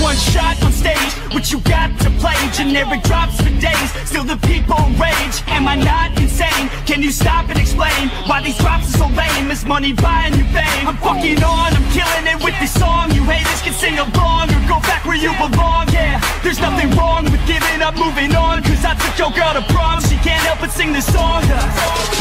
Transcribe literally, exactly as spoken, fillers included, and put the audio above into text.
one shot on stage, what you got to play? Generic drops for days, still the people rage. Am I not insane? Can you stop and explain why these drops are so lame? Is money buying you fame? I'm fucking on, I'm killing it with this song. You haters can sing along or go back where you belong. Yeah, there's nothing wrong with giving up, moving on. Cause I took your girl to prom, she can't help but sing this song.